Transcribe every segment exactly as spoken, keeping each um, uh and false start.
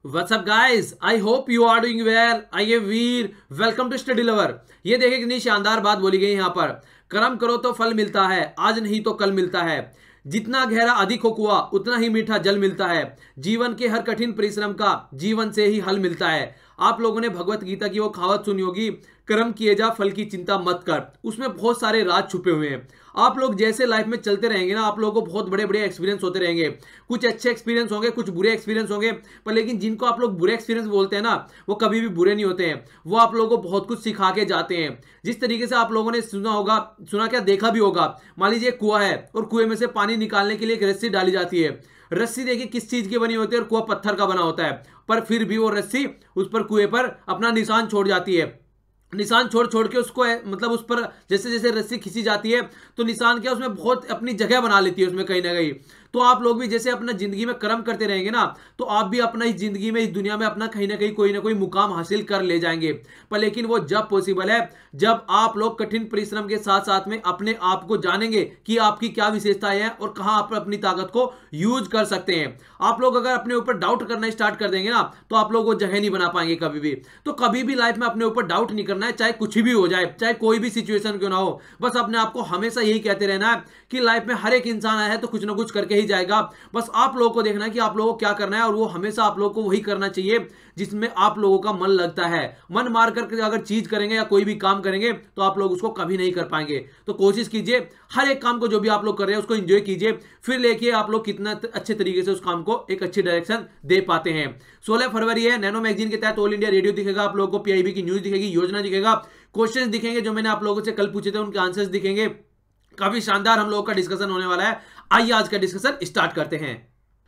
What's up guys? I hope you are doing well. I am Veer. Welcome to Study Lover. ये देखें कितनी शानदार बात बोली गई यहाँ पर। कर्म करो तो फल मिलता है, आज नहीं तो कल मिलता है। जितना गहरा अधिक हो कुआं उतना ही मीठा जल मिलता है। जीवन के हर कठिन परिश्रम का जीवन से ही हल मिलता है। आप लोगों ने भगवत गीता की वो कहावत सुनी होगी, कर्म किए जा फल की चिंता मत कर। उसमें बहुत सारे राज छुपे हुए हैं। आप लोग जैसे लाइफ में चलते रहेंगे ना, आप लोगों को बहुत बड़े बड़े एक्सपीरियंस होते रहेंगे। कुछ अच्छे एक्सपीरियंस होंगे, कुछ बुरे एक्सपीरियंस होंगे, पर लेकिन जिनको आप लोग बुरे एक्सपीरियंस बोलते हैं ना, वो कभी भी बुरे नहीं होते हैं। वो आप लोगों को बहुत कुछ सिखा के जाते हैं। जिस तरीके से आप लोगों ने सुना होगा, सुना क्या देखा भी होगा। मान लीजिए कुआं है और कुएं में से पानी निकालने के लिए एक रस्सी डाली जाती है। रस्सी देखिए किस चीज की बनी होती है और कुआं पत्थर का बना होता है, पर फिर भी वो रस्सी उस पर कुएं पर अपना निशान छोड़ जाती है। निशान छोड़ छोड़ के उसको मतलब उस पर जैसे जैसे रस्सी खींची जाती है तो निशान क्या उसमें बहुत अपनी जगह बना लेती है उसमें कहीं ना कहीं। तो आप लोग भी जैसे अपना जिंदगी में कर्म करते रहेंगे ना, तो आप भी अपना इस जिंदगी में इस दुनिया में अपना कहीं ना कहीं कोई ना कोई मुकाम हासिल कर ले जाएंगे। पर लेकिन वो जब पॉसिबल है जब आप लोग कठिन परिश्रम के साथ साथ में अपने आप को जानेंगे कि आपकी क्या विशेषताएं हैं और कहां आप अपनी ताकत को यूज कर सकते हैं। आप लोग अगर अपने ऊपर डाउट करना स्टार्ट कर देंगे ना, तो आप लोग वो जगह नहीं बना पाएंगे कभी भी। तो कभी भी लाइफ में अपने ऊपर डाउट नहीं करना है, चाहे कुछ भी हो जाए, चाहे कोई भी सिचुएशन क्यों ना हो। बस अपने आप को हमेशा यही कहते रहना है कि लाइफ में हर एक इंसान आया है तो कुछ ना कुछ करके ही जाएगा। बस आप लोगों को देखना है कि आप लोगों को क्या करना है, और वो हमेशा आप लोगों को वही करना चाहिए जिसमें आप लोगों का मन लगता है। मन मार कर अगर चीज करेंगे या कोई भी काम करेंगे तो आप लोग उसको कभी नहीं कर पाएंगे। तो कोशिश कीजिए हर एक काम को, जो भी आप लोग कर रहे हैं उसको एंजॉय कीजिए, फिर लेके आप लोग कितना अच्छे तरीके से उस काम को एक अच्छी डायरेक्शन दे पाते हैं। सोलह फरवरी है, नैनो मैगजीन के तहत ऑल इंडिया रेडियो दिखेगा, आप लोगों को पीआईबी की न्यूज दिखेगी, योजना दिखेगा, क्वेश्चन दिखेंगे जो मैंने आप लोगों से कल पूछे थे उनके आंसर्स दिखेंगे। काफी शानदार हम लोगों का डिस्कशन होने वाला है। आइए आज का डिस्कशन स्टार्ट करते हैं।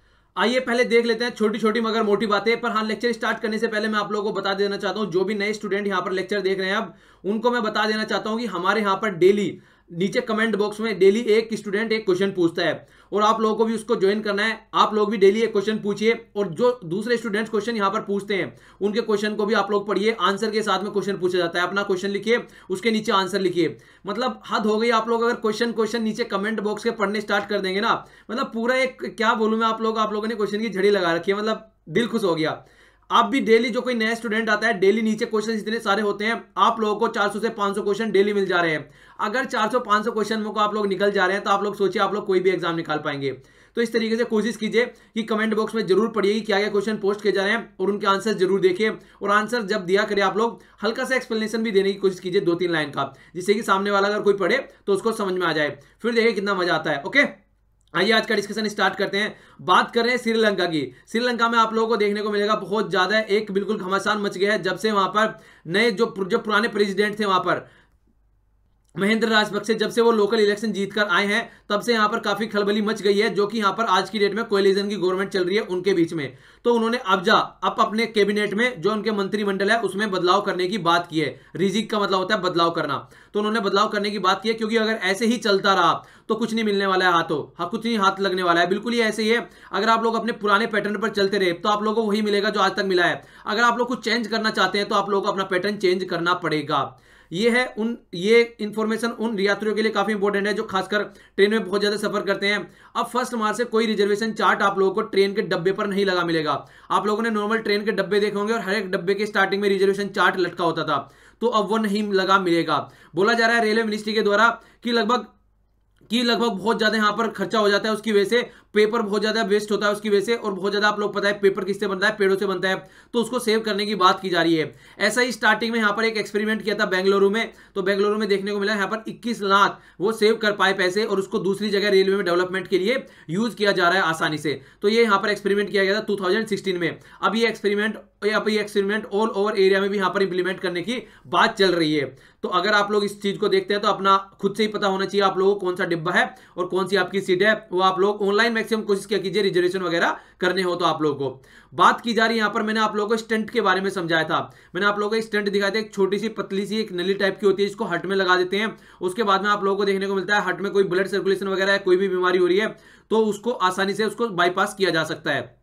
आइए पहले देख लेते हैं छोटी छोटी मगर मोटी बातें। पर हाँ, लेक्चर स्टार्ट करने से पहले मैं आप लोगों को बता देना चाहता हूं, जो भी नए स्टूडेंट यहां पर लेक्चर देख रहे हैं अब, उनको मैं बता देना चाहता हूं कि हमारे यहां पर डेली नीचे कमेंट बॉक्स में डेली एक स्टूडेंट एक क्वेश्चन पूछता है, और आप लोगों को भी उसको ज्वाइन करना है। आप लोग भी डेली एक क्वेश्चन पूछिए, और जो दूसरे स्टूडेंट्स क्वेश्चन यहां पर पूछते हैं उनके क्वेश्चन को भी आप लोग पढ़िए। आंसर के साथ में क्वेश्चन पूछा जाता है, अपना क्वेश्चन लिखिए, उसके नीचे आंसर लिखिए। मतलब हद हो गई, आप लोग अगर क्वेश्चन क्वेश्चन नीचे कमेंट बॉक्स के पढ़ने स्टार्ट कर देंगे ना, मतलब पूरा एक क्या बोलूं मैं, आप लोग आप लोगों ने क्वेश्चन की झड़ी लगा रखी है, मतलब दिल खुश हो गया। आप भी डेली, जो कोई नया स्टूडेंट आता है, डेली नीचे क्वेश्चन इतने सारे होते हैं, आप लोगों को चार सौ से पाँच सौ क्वेश्चन डेली मिल जा रहे हैं। अगर चार सौ पाँच सौ क्वेश्चन को आप लोग निकल जा रहे हैं तो आप लोग सोचिए आप लोग कोई भी एग्जाम निकाल पाएंगे। तो इस तरीके से कोशिश कीजिए कि कमेंट बॉक्स में जरूर पढ़िए कि क्या क्या क्वेश्चन पोस्ट किए जा रहे हैं, और उनके आंसर जरूर देखिए। और आंसर जब दिया करें आप लोग हल्का सा एक्सप्लेनेशन भी देने की कोशिश कीजिए, दो तीन लाइन का, जिससे कि सामने वाला अगर कोई पढ़े तो उसको समझ में आ जाए। फिर देखिए कितना मजा आता है। ओके, आइए आज का डिस्कशन स्टार्ट करते हैं। बात कर रहे हैं श्रीलंका की। श्रीलंका में आप लोगों को देखने को मिलेगा बहुत ज्यादा एक बिल्कुल घमासान मच गया है जब से वहां पर नए जो जो पुराने प्रेसिडेंट थे वहां पर महेंद्र राजपक्षे, जब से वो लोकल इलेक्शन जीतकर आए हैं तब से यहाँ पर काफी खलबली मच गई है, जो कि यहाँ पर आज की डेट में कोएलिशन की गवर्नमेंट चल रही है उनके बीच में। तो उन्होंने अब जा अब अपने कैबिनेट में जो उनके मंत्रिमंडल है उसमें बदलाव करने की बात की है। रिजिक का मतलब होता है बदलाव करना, तो उन्होंने बदलाव करने की बात की है, क्योंकि अगर ऐसे ही चलता रहा तो कुछ नहीं मिलने वाला है, हाथों हाँ कुछ नहीं हाथ लगने वाला है। बिल्कुल ही ऐसे ही है, अगर आप लोग अपने पुराने पैटर्न पर चलते रहे तो आप लोगों को वही मिलेगा जो आज तक मिला है। अगर आप लोग कुछ चेंज करना चाहते हैं तो आप लोगों को अपना पैटर्न चेंज करना पड़ेगा। ये है उन ये इंफॉर्मेशन उन यात्रियों के लिए काफी इंपॉर्टेंट है जो खासकर ट्रेन में बहुत ज्यादा सफर करते हैं। अब फर्स्ट मार्च से कोई रिजर्वेशन चार्ट आप लोगों को ट्रेन के डब्बे पर नहीं लगा मिलेगा। आप लोगों ने नॉर्मल ट्रेन के डब्बे देखे होंगे और हर एक डब्बे के स्टार्टिंग में रिजर्वेशन चार्ट लटका होता था, तो अब वो नहीं लगा मिलेगा। बोला जा रहा है रेलवे मिनिस्ट्री के द्वारा कि लगभग कि लगभग बहुत ज्यादा यहाँ पर खर्चा हो जाता है, उसकी वजह से पेपर बहुत ज्यादा वेस्ट होता है उसकी वजह से, और बहुत ज्यादा आप लोग पता है पेपर किससे बनता है, पेड़ों से बनता है, तो उसको सेव करने की बात की जा रही है। ऐसा ही स्टार्टिंग में यहाँ पर एक एक्सपेरिमेंट किया था बेंगलुरु में, तो बेंगलुरु में देखने को मिला यहाँ पर इक्कीस लाख वो सेव कर पाए पैसे, और उसको दूसरी जगह रेलवे में डेवलपमेंट के लिए यूज किया जा रहा है आसानी से। तो ये यहाँ पर एक्सपेरिमेंट किया गया था टू थाउजेंड सिक्सटीन में। अब ये एक्सपेरिमेंट अब ये एक्सपेरिमेंट ऑल ओवर एरिया में भी यहाँ पर इंप्लीमेंट करने की बात चल रही है। तो अगर आप लोग इस चीज को देखते हैं तो अपना खुद से ही पता होना चाहिए आप लोगों को कौन सा डिब्बा है और कौन सी आपकी सीट है। वो आप लोग ऑनलाइन मैक्सिमम कोशिश किया कीजिए रिजर्वेशन वगैरह करने हो तो आप लोगों को। बात की जा रही है यहाँ पर, मैंने आप लोगों को स्टंट के बारे में समझाया था। मैंने आप लोगों को स्टंट दिखाया था, एक छोटी सी पतली सी एक नली टाइप की होती है जिसको हट में लगा देते हैं। उसके बाद में आप लोगों को देखने को मिलता है हट में कोई ब्लड सर्कुलेशन वगैरह है, कोई भी बीमारी हो रही है तो उसको आसानी से उसको बाईपास किया जा सकता है।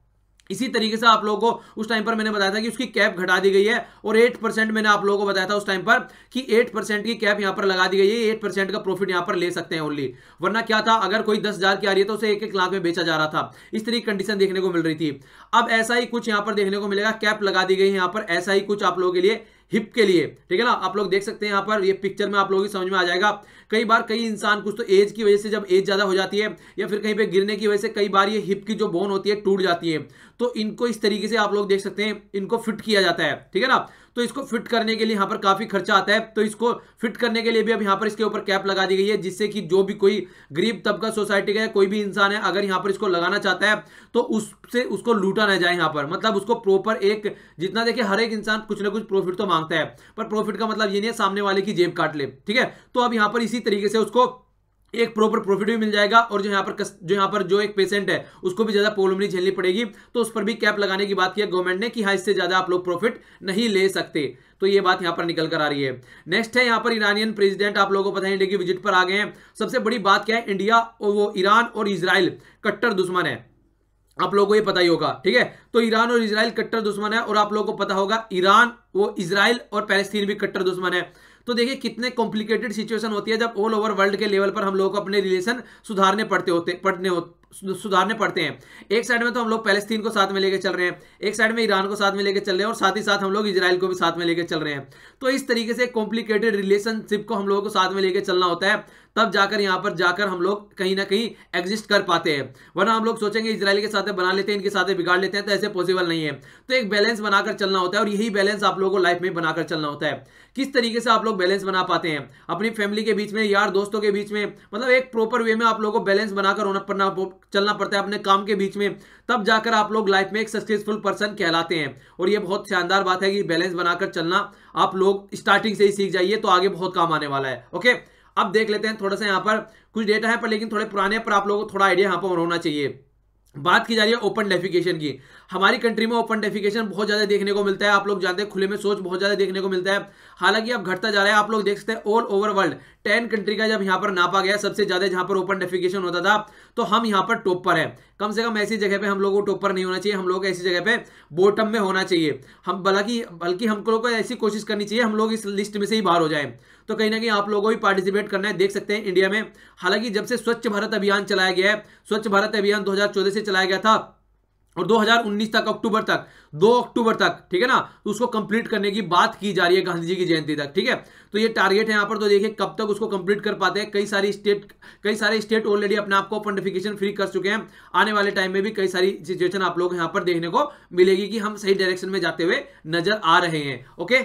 इसी तरीके से आप लोगों को उस टाइम पर मैंने बताया था कि उसकी कैप घटा दी गई है और आठ परसेंट मैंने आप लोगों को बताया था उस टाइम पर कि आठ परसेंट की कैप यहां पर लगा दी गई है, आठ परसेंट का प्रॉफिट यहां पर ले सकते हैं ओनली। वरना क्या था, अगर कोई दस हजार की आ रही है तो उसे एक एक लाख में बेचा जा रहा था, इस तरह की कंडीशन देखने को मिल रही थी। अब ऐसा ही कुछ यहां पर देखने को मिलेगा, कैप लगा दी गई है यहां पर, ऐसा ही कुछ आप लोगों के लिए हिप के लिए, ठीक है ना। आप लोग देख सकते हैं यहां पर, ये पिक्चर में आप लोगों की समझ में आ जाएगा। कई बार कई इंसान कुछ तो एज की वजह से, जब एज ज्यादा हो जाती है या फिर कहीं पे गिरने की वजह से कई बार ये हिप की जो बोन होती है टूट जाती है, तो इनको इस तरीके से आप लोग देख सकते हैं, इनको फिट किया जाता है, ठीक है ना। तो इसको फिट करने के लिए यहां पर काफी खर्चा आता है, तो इसको फिट करने के लिए भी अब यहां पर इसके ऊपर कैप लगा दी गई है, जिससे कि जो भी कोई गरीब तबका सोसाइटी का कोई भी इंसान है, अगर यहां पर इसको लगाना चाहता है तो उससे उसको लूटा ना जाए यहां पर, मतलब उसको प्रॉपर एक, जितना देखिए हर एक इंसान कुछ ना कुछ प्रॉफिट तो मांगता है, पर प्रॉफिट का मतलब ये नहीं है सामने वाले की जेब काट ले, ठीक है। तो अब यहां पर इसी तरीके से उसको एक प्रॉपर प्रॉफिट भी मिल जाएगा, और जो यहाँ पर जो यहाँ पर जो एक पेशेंट है उसको भी ज्यादा प्रॉब्लम नहीं झेलनी पड़ेगी, तो उस पर भी कैप लगाने की बात की है गवर्नमेंट ने कि हाँ इससे ज्यादा आप लोग प्रॉफिट नहीं ले सकते, तो ये बात यहाँ पर निकल कर आ रही है। नेक्स्ट है यहाँ पर ईरानियन प्रेसिडेंट, आप लोगों को पता है इंडिया की विजिट पर आ गए हैं। सबसे बड़ी बात क्या है, इंडिया और वो ईरान और इजराइल कट्टर दुश्मन है, आप लोगों को ये पता ही होगा, ठीक है। तो ईरान और इजराइल कट्टर दुश्मन है, और आप लोगों को पता होगा ईरान वो इजराइल और पैलेस्टीन भी कट्टर दुश्मन है। तो देखिए कितने कॉम्प्लिकेटेड सिचुएशन होती है जब ऑल ओवर वर्ल्ड के लेवल पर हम लोगों को अपने रिलेशन सुधारने पड़ते होते पड़ने हो सुधारने पड़ते हैं। एक साइड में तो हम लोग पैलेस्तीन को साथ में लेके चल रहे हैं, एक साइड में ईरान को साथ में लेके चल रहे हैं, और साथ ही साथ हम लोग इजराइल को भी साथ में लेके चल रहे हैं। तो इस तरीके से कॉम्प्लिकेटेड रिलेशनशिप को हम लोगों को साथ में लेके चलना होता है, तब जाकर यहां पर जाकर हम लोग कहीं ना कहीं एग्जिस्ट कर पाते हैं। वरना हम लोग सोचेंगे इजराइल के साथ बना लेते हैं, इनके साथ बिगाड़ लेते हैं, तो ऐसे पॉसिबल नहीं है। तो एक बैलेंस बनाकर चलना होता है, और यही बैलेंस आप लोगों को लाइफ में बनाकर चलना होता है। किस तरीके से आप लोग बैलेंस बना पाते हैं अपनी फैमिली के बीच में, यार दोस्तों के बीच में, मतलब एक प्रॉपर वे में आप लोगों को बैलेंस बनाकर होना पड़ना चलना पड़ता है अपने काम के बीच में, तब जाकर आप लोग लाइफ में एक सक्सेसफुल पर्सन कहलाते हैं। और ये बहुत शानदार बात है कि बैलेंस बनाकर चलना आप लोग स्टार्टिंग से ही सीख जाइए, तो आगे बहुत काम आने वाला है। ओके, अब देख लेते हैं थोड़ा सा यहाँ पर कुछ डेटा है, पर लेकिन थोड़े पुराने, पर आप लोगों को थोड़ा आइडिया यहाँ पर होना चाहिए। बात की जा रही है ओपन डेफिकेशन की। हमारी कंट्री में ओपन डेफिकेशन बहुत ज्यादा देखने को मिलता है, आप लोग जानते हैं खुले में शौच बहुत ज्यादा देखने को मिलता है। हालांकि अब घटता जा रहा है, आप लोग देख सकते हैं all over world ten country का जब यहाँ पर नापा गया सबसे ज्यादा जहां पर ओपन डेफिकेशन होता था, तो हम यहाँ पर टॉप पर है। कम से कम ऐसी जगह पे हम लोगों को टॉप पर नहीं होना चाहिए, हम लोग ऐसी जगह पे बॉटम में होना चाहिए। हम बल्कि बल्कि हम लोगों को ऐसी कोशिश करनी चाहिए हम लोग इस लिस्ट में से ही बाहर हो जाए। तो कहीं ना कहीं आप लोगों को भी पार्टिसिपेट करना है। देख सकते हैं इंडिया में, हालांकि जब से स्वच्छ भारत अभियान चलाया गया है, स्वच्छ भारत अभियान दो हजार चौदह से चलाया गया था, और दो हज़ार उन्नीस तक, अक्टूबर तक, दो अक्टूबर तक, ठीक है ना, तो उसको कंप्लीट करने की बात की जा रही है गांधी जी की जयंती तक, ठीक है। तो ये टारगेट है यहाँ पर, तो देखिए कब तक उसको कंप्लीट कर पाते हैं। कई सारी स्टेट कई सारे स्टेट ऑलरेडी अपने आप को ओपन डेफिकेशन फ्री कर चुके हैं। आने वाले टाइम में भी कई सारी सिचुएशन आप लोग यहाँ पर देखने को मिलेगी कि हम सही डायरेक्शन में जाते हुए नजर आ रहे हैं। ओके,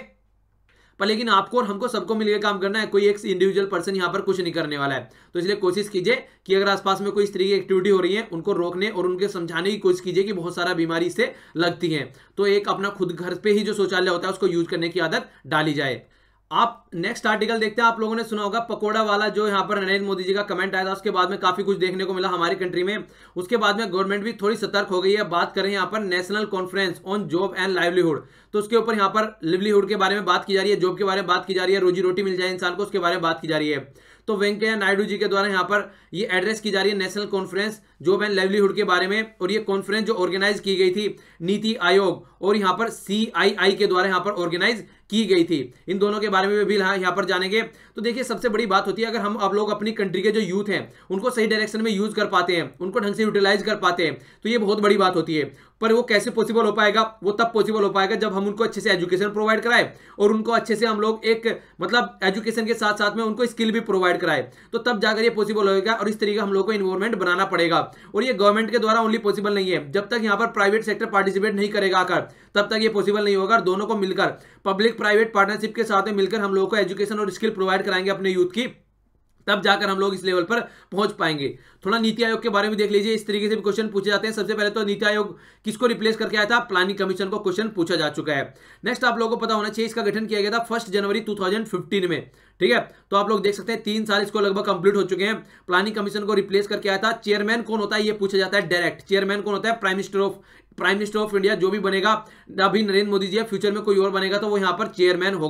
पर लेकिन आपको और हमको सबको मिलकर काम करना है, कोई एक इंडिविजुअल पर्सन यहाँ पर कुछ नहीं करने वाला है। तो इसलिए कोशिश कीजिए कि अगर आसपास में कोई इस तरह की एक्टिविटी हो रही है, उनको रोकने और उनके समझाने की कोशिश कीजिए कि बहुत सारा बीमारी इससे लगती है। तो एक अपना खुद घर पे ही जो शौचालय होता है उसको यूज करने की आदत डाली जाए। आप नेक्स्ट आर्टिकल देखते हैं, आप लोगों ने सुना होगा पकोड़ा वाला, जो यहाँ पर नरेंद्र मोदी जी का कमेंट आया था, उसके बाद में काफी कुछ देखने को मिला हमारी कंट्री में। उसके बाद में गवर्नमेंट भी थोड़ी सतर्क हो गई है। बात करें यहाँ पर national conference on job and livelihood, तो उसके ऊपर यहाँ पर लिवलीहुड के बारे में बात की जा रही है, जॉब के बारे में बात की जा रही है, रोजी रोटी मिल जाए इंसान को, उसके बारे में बात की जा रही है। तो वेंकैया नायडू जी के द्वारा यहाँ पर ये एड्रेस की जा रही है national conference job and livelihood के बारे में। और ये कॉन्फ्रेंस जो ऑर्गेनाइज की गई थी नीति आयोग और यहाँ पर सी आई आई के द्वारा यहाँ पर ऑर्गेनाइज की गई थी। इन दोनों के बारे में भी यहाँ पर जानेंगे। तो देखिए सबसे बड़ी बात होती है, अगर हम आप लोग अपनी कंट्री के जो यूथ हैं उनको सही डायरेक्शन में यूज कर पाते हैं, उनको ढंग से यूटिलाइज कर पाते हैं, तो ये बहुत बड़ी बात होती है। पर वो कैसे पॉसिबल हो पाएगा? वो तब पॉसिबल हो पाएगा जब हम उनको अच्छे से एजुकेशन प्रोवाइड कराए, और उनको अच्छे से हम लोग एक मतलब एजुकेशन के साथ साथ में उनको स्किल भी प्रोवाइड कराए, तो तब जाकर ये पॉसिबल होगा। और इस तरीके हम लोग को इन्वायरमेंट बनाना पड़ेगा, और ये गवर्नमेंट के द्वारा ओनली पॉसिबल नहीं है। जब तक यहाँ पर प्राइवेट सेक्टर पार्टिसिपेट नहीं करेगा आकर, तब तक ये पॉसिबल नहीं होगा। दोनों को मिलकर पब्लिक प्राइवेट पार्टनरशिप के साथ में मिलकर हम लोगों को एजुकेशन और स्किल प्रोवाइड कराएंगे अपने यूथ की, तब जाकर हम लोग इस लेवल पर पहुंच पाएंगे। थोड़ा नीति आयोग के बारे में देख लीजिए, इस तरीके से भी क्वेश्चन पूछे जाते हैं। सबसे पहले तो नीति आयोग किसको रिप्लेस करके आया था? प्लानिंग कमीशन को क्वेश्चन पूछा जा चुका है। नेक्स्ट आप लोगों को पता होना चाहिए इसका गठन किया गया था फर्स्ट जनवरी दो हज़ार पंद्रह में, ठीक है। तो आप लोग देख सकते हैं तीन साल इसको लगभग कंप्लीट हो चुके हैं। प्लानिंग कमीशन को रिप्लेस करके आया था। चेयरमैन कौन होता है ये पूछा जाता है डायरेक्ट। चेयरमैन कौन होता है? Prime minister of prime minister of India, जो भी बनेगा, अभी नरेंद्र मोदी जी है, फ्यूचर में कोई और बनेगा तो वो यहाँ पर चेयरमैन होगा।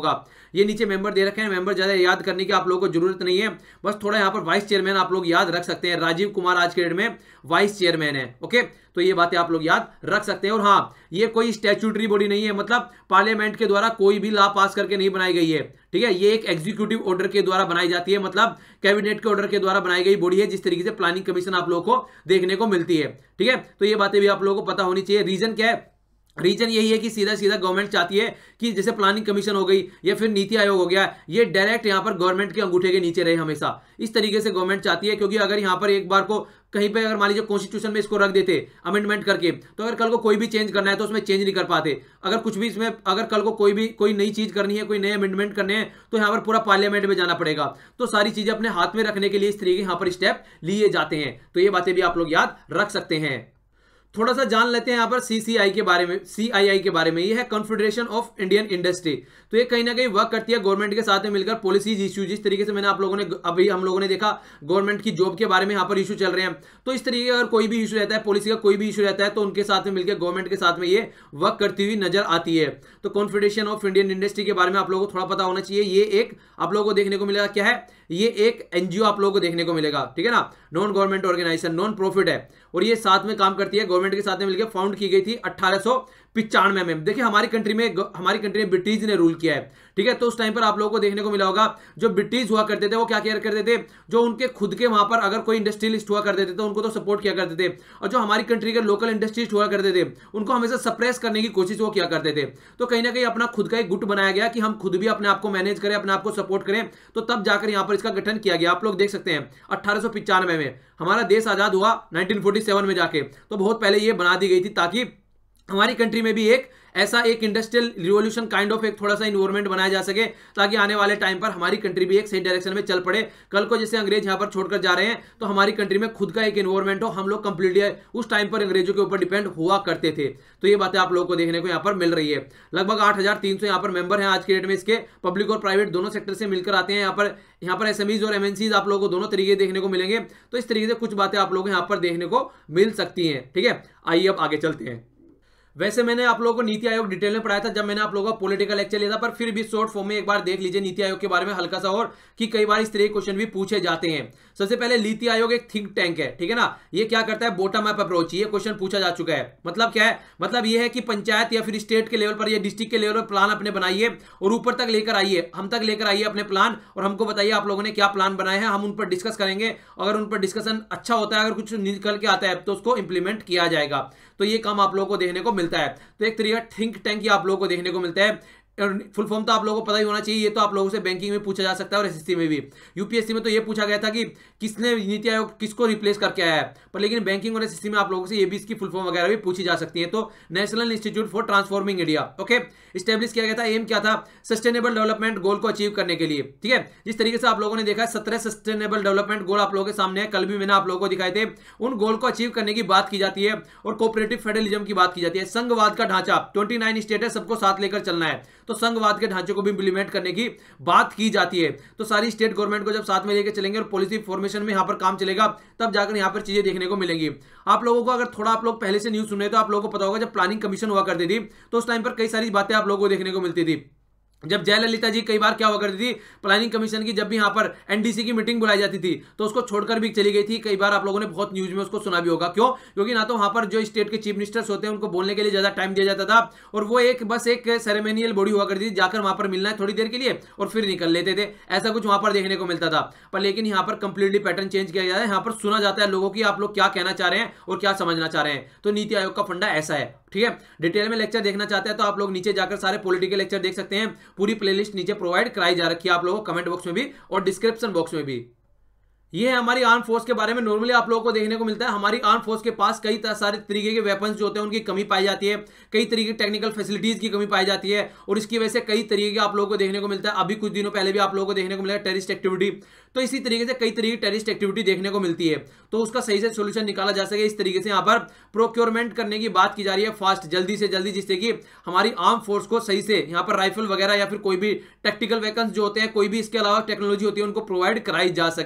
ये नीचे मेंबर दे रखे हैं, मेंबर ज्यादा याद करने की आप लोगों को जरूरत नहीं है, बस थोड़ा यहाँ पर वाइस चेयरमैन आप लोग याद रख सकते हैं, राजीव कुमार आज के डेट में वाइस चेयरमैन है। ओके, तो ये बातें आप लोग याद रख सकते हैं। और हाँ, ये कोई स्टैट्यूटरी बॉडी नहीं है, मतलब पार्लियामेंट के द्वारा कोई भी लॉ पास करके नहीं बनाई गई है, ठीक है। ये एक एग्जीक्यूटिव ऑर्डर के द्वारा बनाई जाती है, मतलब कैबिनेट के ऑर्डर के द्वारा बनाई गई बॉडी है, जिस तरीके से प्लानिंग कमीशन आप लोगों को देखने को मिलती है, ठीक है। तो ये बातें भी आप लोगों को पता होनी चाहिए। रीजन क्या है? रीजन यही है कि सीधा सीधा गवर्नमेंट चाहती है कि जैसे प्लानिंग कमीशन हो गई या फिर नीति आयोग हो गया, ये डायरेक्ट यहां पर गवर्नमेंट के अंगूठे के नीचे रहे हमेशा, इस तरीके से गवर्नमेंट चाहती है। क्योंकि अगर यहां पर एक बार को कहीं पे अगर मान लीजिए कॉन्स्टिट्यूशन में इसको रख देते अमेंडमेंट करके, तो अगर कल को कोई भी चेंज करना है तो उसमें चेंज नहीं कर पाते। अगर कुछ भी इसमें अगर कल को कोई भी कोई नई चीज करनी है, कोई नए अमेंडमेंट करने हैं, तो यहाँ पर पूरा पार्लियामेंट में जाना पड़ेगा। तो सारी चीजें अपने हाथ में रखने के लिए इस तरीके यहाँ पर स्टेप लिए जाते हैं। तो ये बातें भी आप लोग याद रख सकते हैं। थोड़ा सा जान लेते हैं यहाँ पर सीसीआई के बारे में, सीआईआई के बारे में। ये है कॉन्फेडरेशन ऑफ इंडियन इंडस्ट्री। तो ये कहीं ना कहीं वर्क करती है गवर्नमेंट के साथ में मिलकर पॉलिसीज इशू, जिस तरीके से मैंने आप लोगों ने अभी हम लोगों ने देखा गवर्नमेंट की जॉब के बारे में यहाँ पर इशू चल रहे हैं। तो इस तरीके का अगर कोई भी इशू रहता है, पॉलिसी का कोई भी इशू रहता है, तो उनके साथ में मिलकर गवर्नमेंट के साथ में ये वर्क करती हुई नजर आती है। तो कॉन्फेडरेशन ऑफ इंडियन इंडस्ट्री के बारे में आप लोगों को थोड़ा पता होना चाहिए। ये एक आप लोगों को देखने को मिलेगा, क्या है ये, एक एनजीओ आप लोगों को देखने को मिलेगा, ठीक है ना, non government organisation, non profit है, और ये साथ में काम करती है गवर्नमेंट के साथ में मिलकर। फाउंड की गई थी अठारह सौ पिचानवे में। देखिए हमारी कंट्री में हमारी कंट्री में ब्रिटिश ने रूल किया है, ठीक है। तो उस टाइम पर आप लोगों को देखने को मिला होगा जो ब्रिटिश हुआ करते थे वो क्या किया करते थे, जो उनके खुद के वहां पर अगर कोई इंडस्ट्रियलिस्ट हुआ करते थे तो उनको तो सपोर्ट किया करते थे, और जो हमारी कंट्री के लोकल इंडस्ट्रिस्ट हुआ करते थे उनको हमेशा सप्रेस करने की कोशिश वो किया करते थे। तो कहीं ना कहीं अपना खुद का एक गुट बनाया गया कि हम खुद भी अपने आप को मैनेज करें, अपने आप को सपोर्ट करें, तो तब जाकर यहां पर इसका गठन किया गया। आप लोग देख सकते हैं अठारह सौ पिचानवे में हमारा देश आजाद हुआ नाइनटीन फोर्टी सेवन में जाके, तो बहुत पहले ये बना दी गई थी ताकि हमारी कंट्री में भी एक ऐसा एक इंडस्ट्रियल रिवॉल्यूशन काइंड ऑफ एक थोड़ा सा इन्वायरमेंट बनाया जा सके, ताकि आने वाले टाइम पर हमारी कंट्री भी एक सही डायरेक्शन में चल पड़े। कल को जैसे अंग्रेज यहां पर छोड़कर जा रहे हैं तो हमारी कंट्री में खुद का एक इन्वायरमेंट हो, हम लोग कंप्लीटली उस टाइम पर अंग्रेजों के ऊपर डिपेंड हुआ करते थे। तो ये बातें आप लोगों को देखने को यहाँ पर मिल रही है। लगभग आठ हजार तीन सौ यहाँ पर मेंबर हैं आज के डेट में, इसके पब्लिक और प्राइवेट दोनों सेक्टर से मिलकर आते हैं। यहाँ पर यहाँ पर एसएमईज और एमएनसीज आप लोगों को दोनों तरीके देखने को मिलेंगे। तो इस तरीके से कुछ बातें आप लोगों को यहाँ पर देखने को मिल सकती हैं, ठीक है। आइए अब आगे चलते हैं। वैसे मैंने आप लोगों को नीति आयोग डिटेल में पढ़ाया था जब मैंने आप लोगों का पॉलिटिकल लेक्चर लिया था, पर फिर भी शॉर्ट फॉर्म में एक बार देख लीजिए नीति आयोग के बारे में हल्का सा, और कि कई बार इस तरह के क्वेश्चन भी पूछे जाते हैं। सबसे पहले नीति आयोग एक थिंक टैंक है, ठीक है ना। ये क्या करता है, बॉटम अप अप्रोच। ये क्वेश्चन पूछा जा चुका है। मतलब क्या है, मतलब ये है कि पंचायत या फिर स्टेट के लेवल पर या डिस्ट्रिक्ट के लेवल पर प्लान अपने बनाइए और ऊपर तक लेकर आइए, हम तक लेकर आइए अपने प्लान, और हमको बताइए आप लोगों ने क्या प्लान बनाए हैं। हम उन पर डिस्कस करेंगे, अगर उन पर डिस्कशन अच्छा होता है, अगर कुछ निकल के आता है तो उसको इंप्लीमेंट किया जाएगा। तो ये काम आप लोगों को देखने को मिलता है। तो एक तरीका थिंक टैंक आप लोगों को देखने को मिलता है। फुल फॉर्म तो आप लोगों को पता ही होना चाहिए, ये तो आप लोगों से बैंकिंग में पूछा जा सकता है और एसएससी में भी। यूपीएससी में तो ये पूछा गया था कि किसने नीति आयोग किसको रिप्लेस करके आया है, पर लेकिन बैंकिंग और एसएससी में आप लोगों से ये भी इसकी फुल फॉर्म वगैरह भी पूछी जा सकती है। तो national institute for transforming India, okay, establish किया गया था। एम क्या था, सस्टेनेबल डेवलपमेंट गोल को अचीव करने के लिए, ठीक है। जिस तरीके से आप लोगों ने देखा है सत्रह सस्टेनेबल डेवलपमेंट गोल आप लोगों के सामने है, कल भी मैंने आप लोगों को दिखाए थे। उन गोल को अचीव करने की बात की जाती है और कोऑपरेटिव फेडरलिज्म की बात की जाती है। संघवाद का ढांचा, उनतीस स्टेट है, सबको साथ लेकर चलना है, तो संघवाद के ढांचे को भी इंप्लीमेंट करने की बात की जाती है। तो सारी स्टेट गवर्नमेंट को जब साथ में लेकर चलेंगे और पॉलिसी फॉर्मेशन में यहां पर काम चलेगा, तब जाकर यहां पर चीजें देखने को मिलेंगी। आप लोगों को अगर थोड़ा आप लोग पहले से न्यूज सुने तो आप लोगों को पता होगा जब प्लानिंग कमीशन हुआ करती थी तो उस टाइम पर कई सारी बातें आप लोगों को देखने को मिलती थी। जब जयललिता जी कई बार क्या हुआ करती थी, प्लानिंग कमीशन की जब भी यहां पर एनडीसी की मीटिंग बुलाई जाती थी तो उसको छोड़कर भी चली गई थी। कई बार आप लोगों ने बहुत न्यूज में उसको सुना भी होगा। क्यों? क्योंकि ना तो वहां पर जो स्टेट के चीफ मिनिस्टर्स होते हैं उनको बोलने के लिए ज्यादा टाइम दिया जाता था, और वो एक बस एक सेरेमोनियल बॉडी हुआ करती थी, जाकर वहां पर मिलना है थोड़ी देर के लिए और फिर निकल लेते थे। ऐसा कुछ वहां पर देखने को मिलता था। पर लेकिन यहाँ पर कंप्लीटली पैटर्न चेंज किया गया है। यहाँ पर सुना जाता है लोगों की आप लोग क्या कहना चाह रहे हैं और क्या समझना चाह रहे हैं। तो नीति आयोग का फंडा ऐसा है, ठीक है। डिटेल में लेक्चर देखना चाहते हैं तो आप लोग नीचे जाकर सारे पॉलिटिकल लेक्चर देख सकते हैं। पूरी प्लेलिस्ट नीचे प्रोवाइड कराई जा रखी है आप लोगों को कमेंट बॉक्स में भी और डिस्क्रिप्शन बॉक्स में भी। ये है हमारी आर्म फोर्स के बारे में। नॉर्मली आप लोगों को देखने को मिलता है हमारी आर्म फोर्स के पास कई सारे तरीके के वेपन्स जो होते हैं उनकी कमी पाई जाती है, कई तरीके की टेक्निकल फैसिलिटीज की कमी पाई जाती है, और इसकी वजह से कई तरीके के आप लोगों को देखने को मिलता है। अभी कुछ दिनों पहले भी आप लोगों को देखने को मिला टेररिस्ट एक्टिविटी। तो इसी तरीके से कई तरीके की टेररिस्ट एक्टिविटी देखने को मिलती है, तो उसका सही से सोल्यूशन निकाला जा सके इस तरीके से यहाँ पर प्रोक्योरमेंट करने की बात की जा रही है फास्ट, जल्दी से जल्दी, जिससे कि हमारी आर्म फोर्स को सही से यहाँ पर राइफल वगैरह या फिर कोई भी टेक्टिकल वेपन्स जो होते हैं, कोई भी इसके अलावा टेक्नोलॉजी होती है, उनको प्रोवाइड कराई जा सके।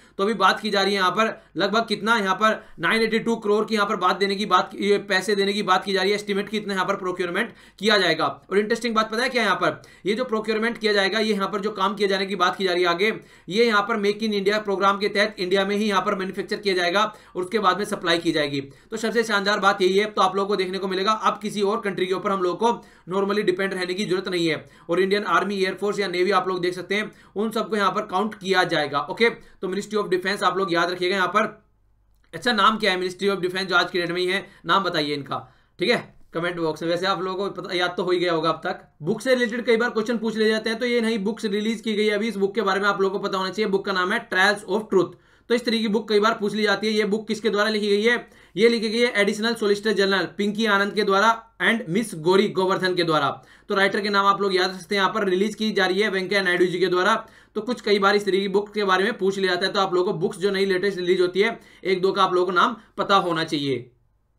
तो अभी बात की जा रही है यहाँ पर लगभग कितना, यहाँ पर नौ सौ बयासी करोड़ की यहाँ पर बात देने की बात, ये पैसे देने की बात की जा रही है, एस्टिमेट कितना यहाँ पर प्रोक्योरमेंट किया जाएगा। और इंटरेस्टिंग बात पता है क्या, यहाँ पर ये जो प्रोक्योरमेंट किया जाएगा, ये यहाँ पर जो काम किया जाने की बात की जा रही है आगे, ये यहाँ पर मेक इन इंडिया प्रोग्राम के तहत इंडिया में ही यहाँ पर मैन्युफैक्चर किया जाएगा और उसके बाद में सप्लाई की जाएगी। तो सबसे शानदार बात यही है, तो आप लोगों को देखने को मिलेगा अब किसी और कंट्री के ऊपर हम लोग को नॉर्मली डिपेंड रहने की जरूरत नहीं है। और इंडियन आर्मी, एयरफोर्स या नेवी आप लोग देख सकते हैं, उन सबको यहाँ पर काउंट किया जाएगा। ओके, तो मिनिस्ट्री ऑफ डिफेंस आप लोग याद रखिएगा यहाँ पर। अच्छा, नाम क्या है मिनिस्ट्री ऑफ डिफेंस जो आज की डेट में ही है, नाम बताइए इनका, ठीक है, कमेंट बॉक्स में। वैसे आप लोगों को पता याद तो हो ही गया होगा अब तक। बुक से रिलेटेड कई बार क्वेश्चन पूछ ले जाते हैं, तो ये नहीं, बुक्स रिलीज की गई है अभी, इस बुक के बारे में आप लोगों को पता होना चाहिए। बुक का नाम है ट्रायल्स ऑफ ट्रूथ। तो इस तरीके की बुक कई बार पूछ ली जाती है। ये बुक किसके द्वारा लिखी गई है, ये लिखी गई है additional solicitor general Pinky Anand के द्वारा एंड मिस गौरी गोवर्धन के द्वारा। तो राइटर के नाम आप लोग याद रख सकते हैं। यहाँ पर रिलीज की जा रही है वेंकैया नायडू जी के द्वारा। तो कुछ कई बार इस तरीके की बुक के बारे में पूछ लिया जाता है, तो आप लोगों को बुक्स जो नई लेटेस्ट रिलीज होती है, एक दो का आप लोगों को नाम पता होना चाहिए।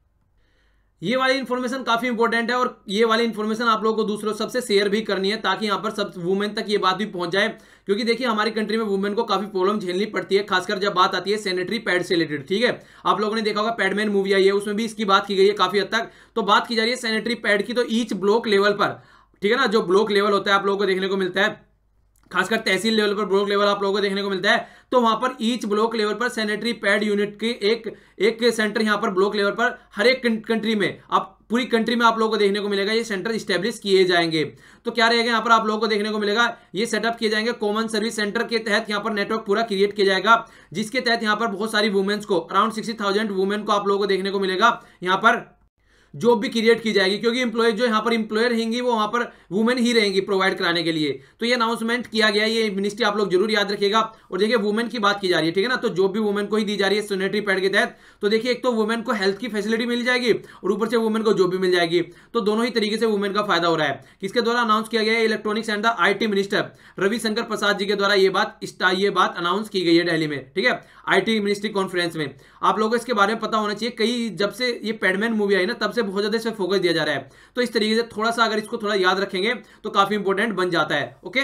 ये वाली इन्फॉर्मेशन काफी इंपॉर्टेंट है और ये वाली इन्फॉर्मेशन आप लोगों को दूसरों सबसे शेयर भी करनी है, ताकि यहाँ पर सब वुमेन तक ये बात भी पहुंच जाए। क्योंकि देखिए हमारी कंट्री में वुमेन को काफी प्रॉब्लम झेलनी पड़ती है, खासकर जब बात आती है सैनिटरी पैड से रिलेटेड। ठीक है, आप लोगों ने देखा होगा पैडमैन मूवी आई है, उसमें भी इसकी बात की गई है काफी हद तक। तो बात की जा रही है सैनिटरी पैड की, तो ईच ब्लॉक लेवल पर, ठीक है ना, जो ब्लॉक लेवल होता है आप लोगों को देखने को मिलता है, खासकर तहसील लेवल पर ब्लॉक लेवल आप लोगों को देखने को मिलता है। तो वहां पर ईच ब्लॉक लेवल पर सैनिटरी पैड यूनिट की एक एक सेंटर यहां पर ब्लॉक लेवल पर हर एक कंट्री में, आप पूरी कंट्री में आप लोगों को देखने को मिलेगा ये सेंटर स्टैब्लिश किए जाएंगे। तो क्या रहेगा यहाँ पर आप लोगों को देखने को मिलेगा, ये सेटअप किए जाएंगे कॉमन सर्विस सेंटर के तहत। यहाँ पर नेटवर्क पूरा क्रिएट किया जाएगा, जिसके तहत यहाँ पर बहुत सारी वुमेन्स को, अराउंड सिक्सटी थाउजेंड वुमेन को आप लोगों को देखने को मिलेगा यहाँ पर जॉब भी क्रिएट की जाएगी। क्योंकि एम्प्लॉय जो यहाँ पर एम्प्लॉयर रहेंगी वो वहां पर वुमेन ही रहेंगी प्रोवाइड कराने के लिए। तो ये अनाउंसमेंट किया गया है, ये मिनिस्ट्री आप लोग जरूर याद रखिएगा। और देखिए वुमेन की बात की जा रही है, ठीक है ना, तो जॉब भी वुमेन को ही दी जा रही है सैनिटरी पैड के तहत। तो देखिए एक तो वुमेन को हेल्थ की फैसिलिटी मिल जाएगी और ऊपर से वुमेन को जॉब भी मिल जाएगी। तो दोनों ही तरीके से वुमेन का फायदा हो रहा है। किसके द्वारा अनाउंस किया गया है, electronics and the I T minister Ravishankar Prasad ji के द्वारा ये बात ये बात अनाउंस की गई है दिल्ली में, ठीक है, आईटी मिनिस्ट्री कॉन्फ्रेंस में। आप लोगों को इसके बारे में पता होना चाहिए, कई जब से ये पैडमैन मूवी आई ना तब से बहुत ज्यादा इस पे फोकस दिया जा रहा है। तो इस तरीके से थोड़ा सा अगर इसको थोड़ा याद रखेंगे तो काफी इंपॉर्टेंट बन जाता है। ओके,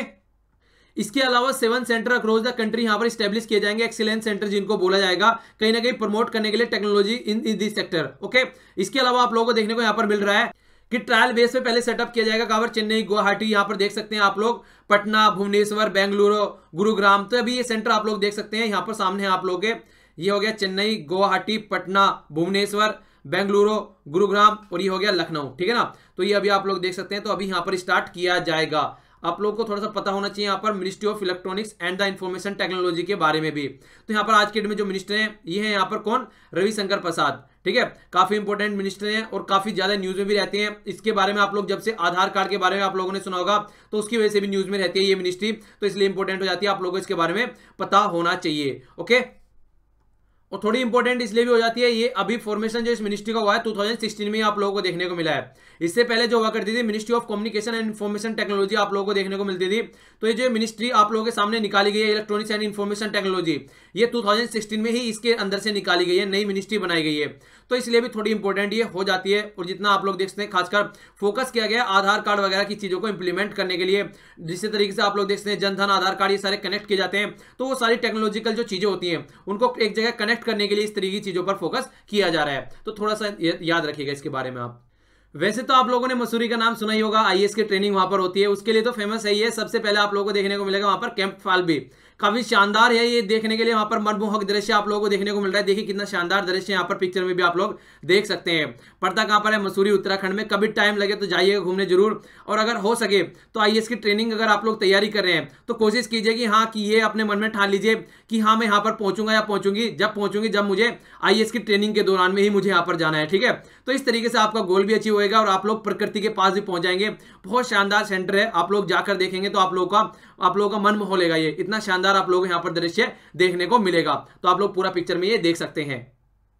इसके अलावा seven centre across the country यहां पर स्टैब्लिश किए जाएंगे, एक्सीलेंस सेंटर जिनको बोला जाएगा, कहीं ना कहीं प्रमोट करने के लिए technology in this sector. Okay, इसके अलावा आप लोगों को देखने को यहां पर मिल रहा है कि ट्रायल बेस पे पहले सेटअप किया जाएगा कहां पर, चेन्नई, गुवाहाटी, यहां पर देख सकते हैं आप लोग, पटना, भुवनेश्वर, बेंगलुरु, गुरुग्राम। तो अभी ये सेंटर आप लोग देख सकते हैं यहां पर सामने आप लोग के, ये हो गया चेन्नई, गुवाहाटी, पटना, भुवनेश्वर, बेंगलुरु, गुरुग्राम और ये हो गया लखनऊ, ठीक है ना। तो ये अभी आप लोग देख सकते हैं, तो अभी यहां पर स्टार्ट किया जाएगा। आप लोगों को थोड़ा सा पता होना चाहिए यहाँ पर ministry of electronics and the information technology के बारे में भी। तो यहाँ पर आज के डेट में जो मिनिस्टर हैं ये है यहाँ पर कौन, रविशंकर प्रसाद, ठीक है, काफी इंपॉर्टेंट मिनिस्टर हैं और काफी ज्यादा न्यूज में भी रहते हैं। इसके बारे में आप लोग जब से आधार कार्ड के बारे में आप लोगों ने सुना होगा तो उसकी वजह से भी न्यूज में रहती है ये मिनिस्ट्री, तो इसलिए इंपॉर्टेंट हो जाती है, आप लोगों को इसके बारे में पता होना चाहिए। ओके, और थोड़ी इंपॉर्टेंट इसलिए भी हो जाती है, ये अभी फॉर्मेशन जो इस मिनिस्ट्री का हुआ है दो हज़ार सोलह में आप लोगों को देखने को मिला है। इससे पहले जो हुआ करती थी ministry of communication and information technology आप लोगों को देखने को मिलती थी। तो ये जो मिनिस्ट्री आप लोगों के सामने निकाली गई है इलेक्ट्रॉनिक्स एंड इंफॉर्मेशन टेक्नोलॉजी, ये दो हज़ार सोलह में ही इसके अंदर से निकाली गई है, नई मिनिस्ट्री बनाई गई है। तो इसलिए भी थोड़ी इंपॉर्टेंट ये हो जाती है। और जितना आप लोग देख सकते हैं खासकर फोकस किया गया आधार कार्ड वगैरह की चीजों को इंप्लीमेंट करने के लिए, जिस तरीके से आप लोग देख सकते हैं जनधन, आधार कार्ड, ये सारे कनेक्ट किए जाते हैं। तो वो सारी टेक्नोलॉजिकल जो चीजें होती हैं उनको एक जगह कनेक्ट करने के लिए इस तरीके की चीजों पर फोकस किया जा रहा है। तो थोड़ा सा याद रखिएगा इसके बारे में आप। वैसे तो आप लोगों ने मसूरी का नाम सुना ही होगा, आईएएस की ट्रेनिंग वहां पर होती है, उसके लिए तो फेमस है ये। सबसे पहले आप लोगों को देखने को मिलेगा वहां पर कैंप फाल भी, काफी शानदार है ये देखने के लिए। वहां पर मनमोहक दृश्य आप लोगों को देखने को मिल रहा है। देखिए कितना शानदार दृश्य यहाँ पर पिक्चर में भी आप लोग देख सकते हैं। पड़ता कहां पर है, मसूरी, उत्तराखंड में। कभी टाइम लगे तो जाइएगा घूमने जरूर। और अगर हो सके तो आईएएस की ट्रेनिंग अगर आप लोग तैयारी कर रहे हैं तो कोशिश कीजिए कि हाँ कि ये अपने मन में ठान लीजिए कि हाँ मैं यहाँ पर पहुंचूंगा या पहुंचूंगी, जब पहुंचूंगी जब मुझे आईएएस की ट्रेनिंग के दौरान में ही मुझे यहाँ पर जाना है, ठीक है। तो इस तरीके से आपका गोल भी अचीव होएगा और आप लोग प्रकृति के पास भी पहुंच जाएंगे। बहुत शानदार सेंटर है, आप लोग जाकर देखेंगे तो आप लोगों का आप लोगों का मन मोह लेगा। ये इतना शानदार आप लोग यहाँ पर दृश्य देखने को मिलेगा। तो आप लोग पूरा पिक्चर में ये देख सकते हैं।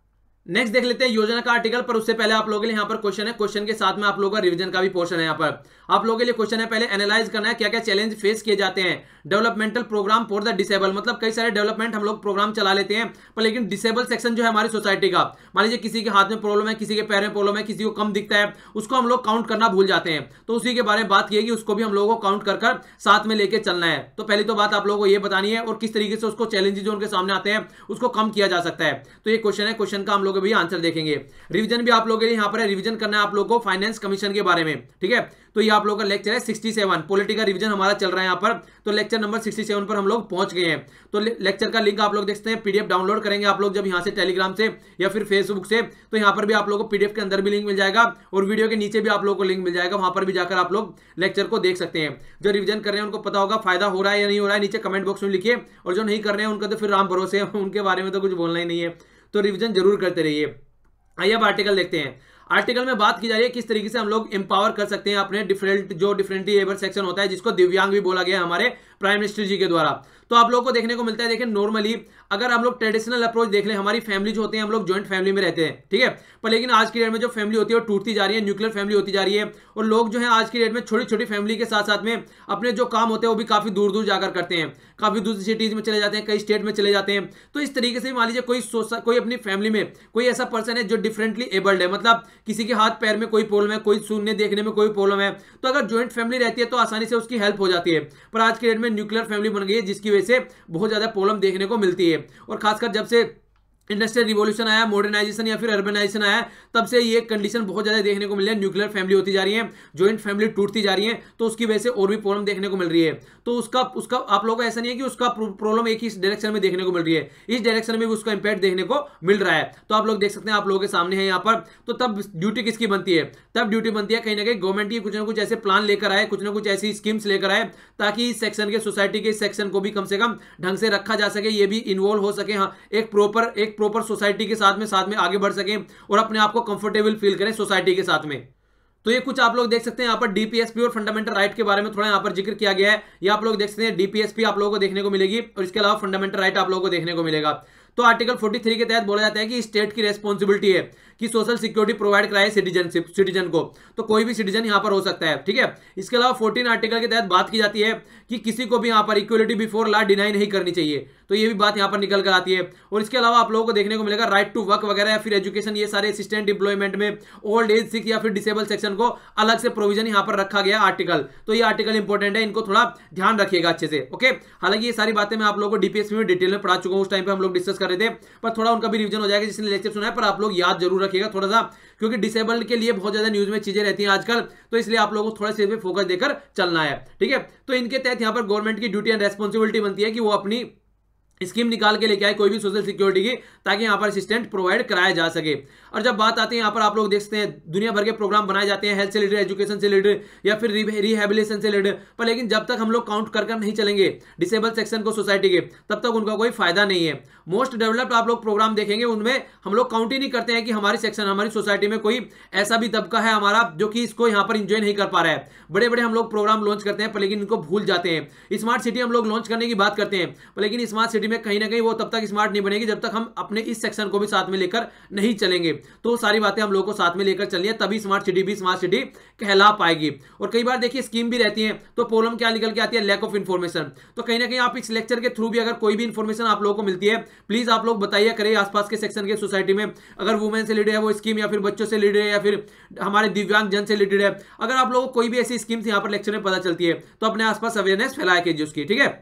नेक्स्ट देख लेते हैं योजना का आर्टिकल, पर उससे पहले आप लोगों के लिए यहाँ पर क्वेश्चन है, क्वेश्चन के साथ में आप लोगों का रिवीजन का भी पोर्शन है। यहाँ पर आप लोगों के लिए क्वेश्चन है, पहले एनालाइज करना है क्या क्या चैलेंज फेस किए जाते हैं developmental programme for the disable. मतलब कई सारे डेवलपमेंट हम लोग प्रोग्राम चला लेते हैं, पर लेकिन डिसेबल सेक्शन जो है हमारी सोसाइटी का, मान लीजिए किसी के हाथ में प्रॉब्लम है, किसी के पैर में प्रॉब्लम है, किसी को कम दिखता है, उसको हम लोग काउंट करना भूल जाते हैं। तो उसी के बारे में बात की, उसको भी हम लोगों को काउंट कर कर साथ में लेके चलना है। तो पहली तो बात आप लोगों को ये बतानी है, और किस तरीके से उसको चैलेंजेस जो उनके सामने आते हैं उसको कम किया जा सकता है। तो ये क्वेश्चन है, क्वेश्चन का हम लोग भी आंसर देखेंगे। रिवीजन भी आप लोगों के लिए यहाँ पर है, रिवीजन करना है आप लोगों को फाइनेंस कमीशन के बारे में, ठीक है। तो ये आप लोगों का लेक्चर है सड़सठ, पॉलिटी का रिवीजन हमारा चल रहा है यहाँ पर। तो लेक्चर नंबर सड़सठ पर हम लोग पहुंच गए हैं। तो लेक्चर का लिंक आप लोग देखते हैं, पीडीएफ डाउनलोड करेंगे आप लोग जब यहाँ से टेलीग्राम से या फिर फेसबुक से, तो यहाँ पर भी आप लोगों को पीडीएफ के अंदर भी लिंक मिल जाएगा, और वीडियो के नीचे भी आप लोगों को लिंक मिल जाएगा, वहां पर भी जाकर आप लोग लेक्चर को देख सकते हैं। जो रिवीजन कर रहे हैं उनको पता होगा फायदा हो रहा है या नहीं हो रहा है, नीचे कमेंट बॉक्स में लिखिए, और जो नहीं कर रहे हैं उनका तो फिर राम भरोसे है, उनके बारे में तो कुछ बोलना ही नहीं है। तो रिवीजन जरूर करते रहिए। आइए अब आर्टिकल देखते हैं। आर्टिकल में बात की जा रही है किस तरीके से हम लोग एम्पावर कर सकते हैं अपने डिफरेंट जो डिफरेंटली एबल सेक्शन होता है, जिसको दिव्यांग भी बोला गया है हमारे प्राइम मिनिस्टर जी के द्वारा। तो आप लोगों को देखने को मिलता है, देखिए नॉर्मली अगर हम लोग ट्रेडिशनल अप्रोच देख लें, हमारी फैमिली जो होते हैं हम लोग ज्वाइंट फैमिली में रहते हैं, ठीक है। पर लेकिन आज की डेट में जो फैमिली होती है वो टूटती जा रही है, न्यूक्लियर फैमिली होती जा रही है, और लोग जो है आज की डेट में छोटी छोटी फैमिली के साथ साथ में अपने जो काम होते हैं वो भी काफी दूर दूर जाकर करते हैं, काफी दूसरी सिटीज में चले जाते हैं, कई स्टेट में चले जाते हैं। तो इस तरीके से मान लीजिए कोई कोई अपनी फैमिली में कोई ऐसा पर्सन है जो डिफरेंटली एबल्ड है, मतलब किसी के हाथ पैर में कोई प्रॉब्लम है, कोई सुनने देखने में कोई प्रॉब्लम है, तो अगर ज्वाइंट फैमिली रहती है तो आसानी से उसकी हेल्प हो जाती है। पर आज की डेट में न्यूक्लियर फैमिली बन गई है, जिसकी वजह से बहुत ज्यादा प्रॉब्लम देखने को मिलती है। और खासकर जब से इंडस्ट्रियल रिवॉल्यूशन आया, मॉडर्नाइजेशन या फिर अर्बनाइजेशन आया, तब से ये कंडीशन बहुत ज्यादा देखने को मिल रही है। न्यूक्लियर फैमिली होती जा रही है, ज्वाइंट फैमिली टूटती जा रही है, तो उसकी वजह से और भी प्रॉब्लम देखने को मिल रही है। तो उसका उसका आप लोगों को ऐसा नहीं है कि उसका प्रॉब्लम एक ही डायरेक्शन में देखने को मिल रही है, इस डायरेक्शन में भी उसका इंपैक्ट देखने को मिल रहा है। तो आप लोग देख सकते हैं, आप लोगों के सामने है यहाँ पर। तो तब ड्यूटी किसकी बनती है? तब ड्यूटी बनती है कहीं ना कहीं गवर्नमेंट की, कुछ ना कुछ ऐसे प्लान लेकर आए, कुछ ना कुछ ऐसी स्कीम्स लेकर आए, ताकि इस सेक्शन के, सोसाइटी के इस सेक्शन को भी कम से कम ढंग से रखा जा सके, ये भी इन्वॉल्व हो सके, हाँ, एक प्रॉपर एक प्रॉपर सोसाइटी के साथ में साथ में आगे बढ़ सके और अपने आप को कंफर्टेबल फील करें सोसाइटी के साथ में। तो ये कुछ आप लोग देख सकते हैं यहाँ पर डीपीएसपी और फंडामेंटल राइट के बारे में थोड़ा यहाँ पर जिक्र किया गया है। ये आप लोग देख सकते हैं, डीपीएसपी आप लोगों को देखने को मिलेगी, और इसके अलावा फंडामेंटल राइट आप लोगों को देखने को मिलेगा। तो आर्टिकल तैंतालीस के तहत बोला जाता है कि स्टेट की रेस्पॉन्सिबिलिटी है कि सोशल सिक्योरिटी प्रोवाइड कराए सिटीजनशिप सिटीजन को। तो कोई भी सिटीजन यहां पर हो सकता है, ठीक है। इसके अलावा चौदह आर्टिकल के तहत बात की जाती है कि किसी को भी यहां पर इक्वलिटी बिफोर लॉ डिनाई नहीं करनी चाहिए। तो ये भी बात यहां पर निकल कर आती है। और इसके अलावा आप लोगों को देखने को मिलेगा राइट टू वर्क वगैरह या फिर एजुकेशन, ये सारे असिस्टेंट एम्प्लॉयमेंट में ओल्ड एज, सिक या फिर डिसेबल सेक्शन को अलग से प्रोविजन यहां पर रखा गया आर्टिकल। तो ये आर्टिकल इंपॉर्टेंट है, इनको थोड़ा ध्यान रखिएगा अच्छे से, ओके। हालांकि ये सारी बातें मैं आप लोगों को डीपीएसपी में डिटेल में पढ़ा चुका हूं, उस टाइम पे हम लोग डिस्कस कर रहे थे, पर थोड़ा उनका भी रिवीजन हो जाएगा जिसने लेक्चर सुना है। पर आप लोग याद जरूर रखिएगा थोड़ा सा, क्योंकि डिसेबल्ड के लिए बहुत ज्यादा न्यूज में चीजें रहती हैं आजकल, तो इसलिए आप लोगों को थोड़ा से फोकस देकर चलना है, ठीक है। तो इनके तहत यहां पर गवर्नमेंट की ड्यूटी एंड रेस्पॉन्सिबिलिटी बनती है कि वो अपनी स्कीम निकाल के लेके आए कोई भी सोशल सिक्योरिटी की, ताकि यहां पर असिस्टेंट प्रोवाइड कराया जा सके। और जब बात आती है यहां पर आप लोग देखते हैं दुनिया भर के प्रोग्राम बनाए जाते हैं, हेल्थ से रिलेटेड, एजुकेशन से रिलेटेड या फिर रिहेबिलिटेशन से रिलेटेड, पर लेकिन जब तक हम लोग काउंट कर कर नहीं चलेंगे डिसेबल सेक्शन को सोसाइटी के, तब तक उनका कोई फायदा नहीं है। मोस्ट डेवलप्ड आप लोग प्रोग्राम देखेंगे, उनमें हम लोग काउंट ही नहीं करते हैं कि हमारी सेक्शन, हमारी सोसाइटी में कोई ऐसा भी तबका है हमारा जो कि इसको यहां पर इंजॉय नहीं कर पा रहा है। बड़े बड़े हम लोग प्रोग्राम लॉन्च करते हैं, पर लेकिन इनको भूल जाते हैं। स्मार्ट सिटी हम लोग लॉन्च करने की बात करते हैं, पर लेकिन स्मार्ट सिटी में कहीं ना कहीं वो तब तक स्मार्ट नहीं बनेगी जब तक हम अपने इस सेक्शन को भी साथ में लेकर नहीं चलेंगे। तो सारी बातें हम लोगों को साथ में लेकर चलिए, तभी स्मार्ट सिटी भी स्मार्ट सिटी कहला पाएगी। और कई बार देखिए स्कीम भी रहती है, तो प्रॉब्लम क्या निकल के आती है? Lack of information. तो कहीं ना कहीं आप इस लेक्चर के थ्रू भी अगर कोई भी इन्फॉर्मेशन आप लोगों को मिलती है, प्लीज आप लोग बताइए करें आसपास के सेक्शन के सोसाइटी में, अगर वुमेन से रिलेटेड है वो स्कीम, या फिर बच्चों से रिलेटेड है, या फिर हमारे दिव्यांग जन से रिलेटेड है। अगर आप लोगों को कोई भी ऐसी स्कीम यहाँ पर लेक्चर में पता चलती है, तो अपने आसपास अवेयरनेस फैलाया कीजिए उसकी, ठीक है।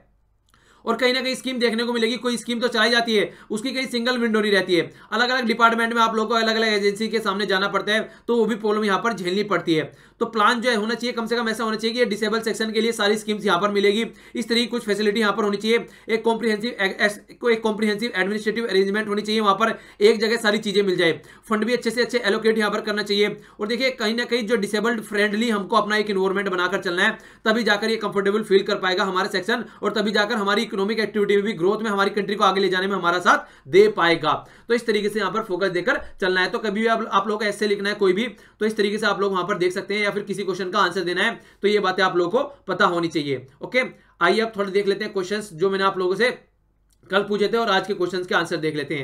और कहीं ना कहीं स्कीम देखने को मिलेगी, कोई स्कीम तो चलाई जाती है, उसकी कहीं सिंगल विंडो नहीं रहती है, अलग अलग डिपार्टमेंट में आप लोगों को अलग अलग एजेंसी के सामने जाना पड़ता है, तो वो भी प्रॉब्लम यहाँ पर झेलनी पड़ती है। तो प्लान जो है होना चाहिए, कम से कम ऐसा होना चाहिए कि डिसेबल सेक्शन के लिए सारी स्कीम्स यहाँ पर मिलेगी, इस तरह की कुछ फैसिलिटी यहाँ पर होनी चाहिए। एक कॉम्प्रिहेंसिव एक कॉम्प्रिहेंसिव एडमिनिस्ट्रेटिव अरेंजमेंट होनी चाहिए, वहां पर एक जगह सारी चीजें मिल जाए। फंड भी अच्छे से अच्छे एलोकेट यहाँ पर करना चाहिए। और देखिए कहीं ना कहीं जो डिसेबल्ड फ्रेंडली हमको अपना एक इन्वायरमेंट बनाकर चलना है, तभी जाकर ये कंफर्टेबल फील कर पाएगा हमारा सेक्शन, और तभी जाकर हमारी इकोनॉमिक एक्टिविटी में भी, ग्रोथ में, हमारी कंट्री को आगे ले जाने में हमारा साथ दे पाएगा। तो इस तरीके से यहां पर फोकस देकर चलना है। तो कभी भी आप, आप लोगों को ऐसे लिखना है कोई भी, तो इस तरीके से आप लोग वहां पर देख सकते हैं, या फिर किसी क्वेश्चन का आंसर देना है, तो ये बातें आप लोगों को पता होनी चाहिए, ओके। आइए अब थोड़ा देख लेते हैं क्वेश्चंस जो मैंने आप लोगों से कल पूछे थे, और आज के क्वेश्चंस के आंसर देख लेते हैं।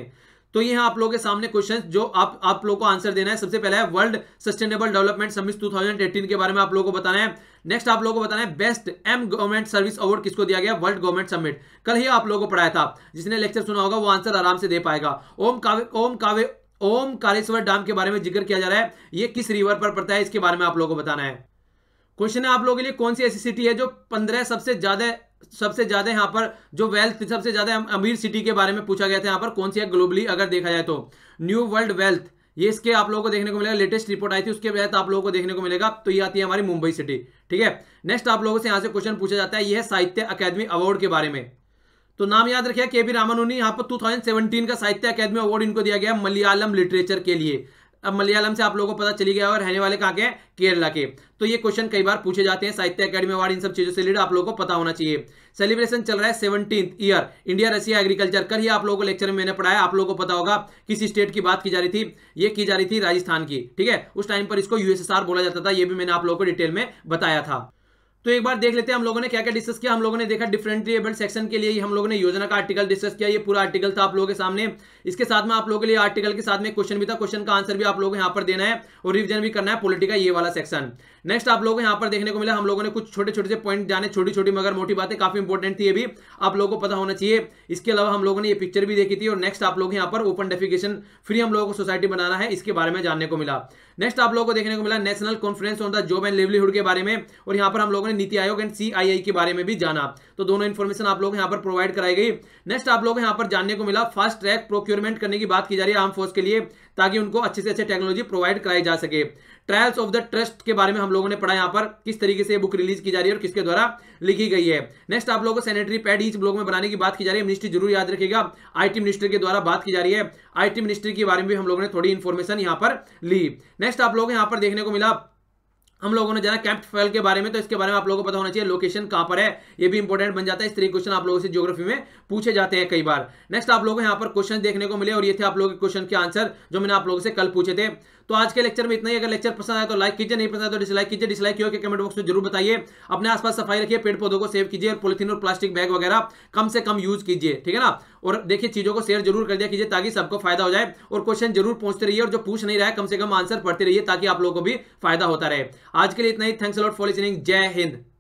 तो ये आप लोगों के सामने क्वेश्चन जो आप आप लोगों को आंसर देना है। सबसे पहला है वर्ल्ड सस्टेनेबल डेवलपमेंट समिट दो हज़ार अठारह के बारे में आप लोगों को बताना है। नेक्स्ट आप लोगों को बताना है best M government service award किसको दिया गया, वर्ल्ड गवर्नमेंट समिट। कल ही आप लोगों को पढ़ाया था, जिसने लेक्चर सुना होगा वो आंसर आराम से दे पाएगा। ओम कावे ओम कावे ओम कालेश्वर डैम के बारे में जिक्र किया जा रहा है, ये किस रिवर पर पड़ता है, इसके बारे में आप लोगों को बताना है। क्वेश्चन है आप लोगों के लिए, कौन सी ऐसी सिटी है जो पंद्रह सबसे ज्यादा सबसे ज्यादा यहां पर जो वेल्थ सबसे ज्यादा अमीर सिटी के बारे में पूछा गया था, यहां पर कौन सी है ग्लोबली अगर देखा जाए तो। न्यू वर्ल्ड वेल्थ, ये इसके आप लोगों को देखने को मिलेगा, लेटेस्ट रिपोर्ट आई थी उसके बाद आप लोगों को देखने को मिलेगा। तो ये आती है हमारी मुंबई सिटी, ठीक है। नेक्स्ट आप लोगों से यहां से क्वेश्चन पूछा जाता है, ये है साहित्य अकादमी अवार्ड के बारे में। तो नाम याद रखिए के वी रामानुनी, यहाँ पर दो हज़ार सत्रह का साहित्य अकादमी अवार्ड इनको दिया गया मलयालम लिटरेचर के लिए। अब मलयालम से आप लोगों को पता चली गया और रहने वाले कहाँ के, केरला के। तो ये क्वेश्चन कई बार पूछे जाते हैं, साहित्य अकादमी अवार्ड इन सब चीजों से रिलेटेड आप लोगों को पता होना चाहिए। सेलिब्रेशन चल रहा है seventeenth year India Russia agriculture. कल ही आप लोगों को लेक्चर में मैंने पढ़ाया, आप लोगों को पता होगा किस स्टेट की बात की जा रही थी, ये की जा रही थी राजस्थान की, ठीक है। उस टाइम पर इसको यूएसएसआर बोला जाता था, ये भी मैंने आप लोगों को डिटेल में बताया था। तो एक बार देख लेते हैं हम लोगों ने क्या क्या डिस्कस किया। हम लोगों ने देखा डिफरेंटली एबल्ड सेक्शन के लिए हम लोगों ने योजना का आर्टिकल डिस्कस किया, ये पूरा आर्टिकल था आप लोगों के सामने। इसके साथ में आप लोगों के लिए आर्टिकल के साथ में क्वेश्चन भी था, क्वेश्चन का आंसर भी आप लोगों को यहाँ पर देना है और रिवीजन भी करना है पॉलिटी का ये वाला सेक्शन। नेक्स्ट आप लोगों को यहाँ पर देखने को मिला, हम लोगों ने कुछ छोटे छोटे से पॉइंट जाने, छोटी छोटी मगर मोटी बातें, काफी इंपॉर्टेंट थी, ये भी आप लोगों को पता होना चाहिए। इसके अलावा हम लोगों ने ये पिक्चर भी देखी थी और नेक्स्ट आप लोग यहाँ पर ओपन डेफिकेशन फ्री हम लोगों को सोसाइटी बनाना है, इसके बारे में जानने को मिला। नेक्स्ट आप लोगों को देखने को मिला national conference on the job and livelihood के बारे में, और यहाँ पर हम लोगों ने नीति आयोग एंड सीआईआई के बारे में भी जाना। तो दोनों इन्फॉर्मेशन आप लोग यहाँ पर प्रोवाइड कराई गई। नेक्स्ट आप लोग यहाँ पर जानने को मिला फास्ट ट्रैक प्रोक्योरमेंट करने की बात की जा रही है आर्म फोर्स के लिए, ताकि उनको अच्छे से अच्छे टेक्नोलॉजी प्रोवाइड कराई जा सके। ट्रायल्स ऑफ द ट्रस्ट के बारे में हम लोगों ने पढ़ा, यहाँ पर किस तरीके से बुक रिलीज की जा रही है और किसके द्वारा लिखी गई है। नेक्स्ट आप लोगों को सैनिटरी पैड ईच ब्लॉक में बनाने की बात की जा रही है, मिनिस्ट्री जरूर याद रखिएगा, आईटी मिनिस्टर के द्वारा बात की जा रही है। आईटी मिनिस्ट्री के बारे में भी हम लोगों ने थोड़ी इंफॉर्मेशन यहाँ पर ली। नेक्स्ट आप लोग यहाँ पर देखने को मिला, हम लोगों ने जाना कैंप फायर के बारे में, तो इसके बारे में आप लोगों को पता होना चाहिए लोकेशन कहां पर है, ये भी इंपॉर्टेंट बन जाता है। इस तरीके क्वेश्चन आप लोगों से ज्योग्राफी में पूछे जाते हैं कई बार। नेक्स्ट आप लोगों को यहाँ पर क्वेश्चन देखने को मिले और ये थे आप लोगों के क्वेश्चन के आंसर जो मैंने आप लोगों से कल पूछे थे। तो आज के लेक्चर में इतना ही। अगर लेक्चर पसंद आए तो लाइक कीजिए, नहीं पसंद आए तो डिसलाइक कीजिए। डिसलाइक क्यों के कमेंट बॉक्स में जरूर बताइए। अपने आसपास सफाई रखिए, पेड़ पौधों को सेव कीजिए और पॉलिथीन और प्लास्टिक बैग वगैरह कम से कम यूज कीजिए, ठीक है ना। और देखिए चीजों को शेयर जरूर कर दिया कीजिए ताकि सबको फायदा हो जाए, और क्वेश्चन जरूर पहुंचते रहिए और जो पूछ नहीं रहा है कम से कम आंसर पढ़ते रहिए ताकि आप लोगों को भी फायदा होता रहे। आज के लिए इतना ही। Thanks a lot for listening. जय हिंद।